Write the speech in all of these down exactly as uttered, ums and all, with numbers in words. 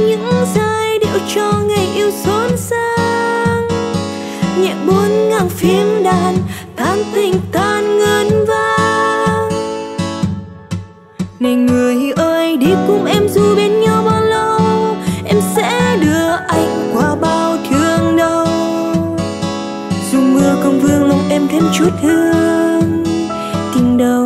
những giai điệu cho ngày yêu xốn sang, nhẹ buồn ngang phím đàn tan tình tan ngân vang. Này người ơi, đi cùng em dù bên nhau bao lâu, em sẽ đưa anh qua bao thương đau. Dù mưa không vương lòng em thêm chút hương tình đầu,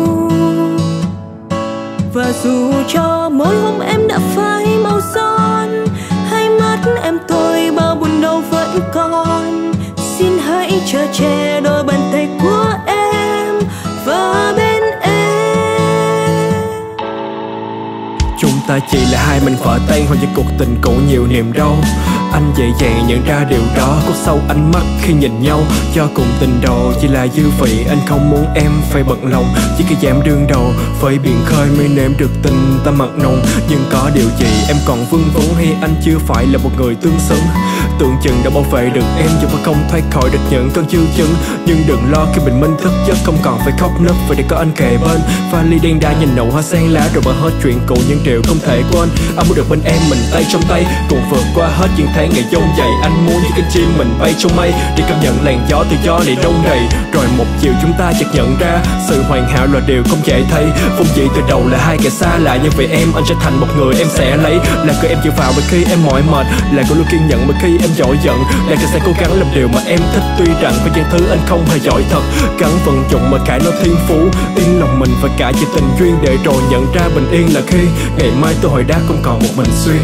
và dù cho mỗi hôm em đã phai màu son, hai mắt em tôi bao buồn đau vẫn còn. Xin hãy chở che đôi bàn tay của em và bên em. Chúng ta chỉ là hai mình vỡ tan hoặc những cuộc tình cũ nhiều niềm đau. Anh dễ dàng nhận ra điều đó, có sâu ánh mắt khi nhìn nhau. Do cùng tình đầu chỉ là dư vị, anh không muốn em phải bận lòng. Chỉ khi giảm đương đầu với biển khơi mới nếm được tình ta mặn nồng. Nhưng có điều gì em còn vương vấn, hay anh chưa phải là một người tương xứng? Tưởng chừng đã bảo vệ được em, dù phải không thoát khỏi được những cơn dư chấn. Nhưng đừng lo khi bình minh thức giấc, không còn phải khóc nấc vì để có anh kề bên. Vali đen đa nhìn nụ hoa sen lá rồi bỏ hết chuyện cũ nhưng điều không thể quên. Anh muốn được bên em, mình tay trong tay cùng vượt qua hết những tháng ngày dông dày. Anh muốn những cánh chim mình bay trong mây để cảm nhận làn gió tự do để đông đầy. Rồi một chiều chúng ta chợt nhận ra sự hoàn hảo là điều không dễ thấy. Vốn dĩ từ đầu là hai kẻ xa lạ, nhưng vì em anh trở thành một người em sẽ lấy. Là người em dựa vào mỗi khi em mỏi mệt, là người luôn kiên nhẫn mỗi khi em giỏi giận, là người sẽ cố gắng làm điều mà em thích. Tuy rằng có những thứ anh không hề giỏi thật, gắng vận dụng mà cải nó thiên phú. Yên lòng mình và cả về tình duyên, để rồi nhận ra bình yên là khi ngày mai tôi hồi đáp không còn một mình xuyên.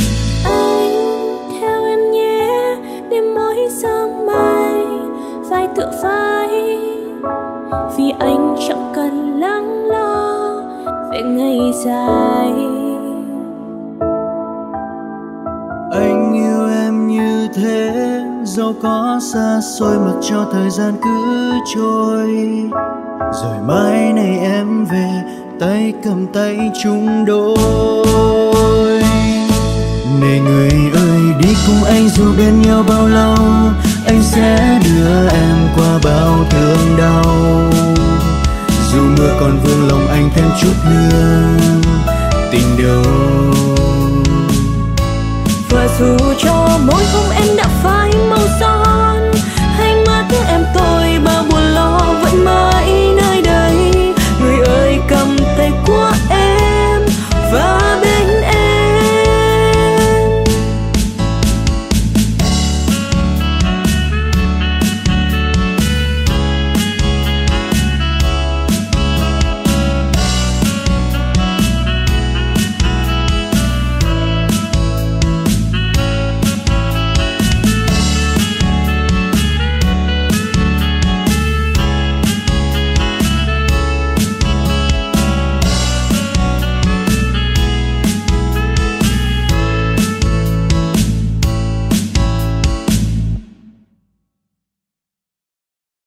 Vai tựa vai, vì anh chẳng cần lắng lo về ngày dài. Anh yêu em như thế, dẫu có xa xôi mặc cho thời gian cứ trôi. Rồi mai này em về, tay cầm tay chung đôi. Này người ơi, đi cùng anh dù bên nhau bao lâu, anh sẽ đưa em qua bao thương đau. Dù mưa còn vương lòng anh thêm chút hương tình đầu, và dù cho mỗi hôm em đã phai màu son, hai mắt em tôi bao buồn lo vẫn mãi.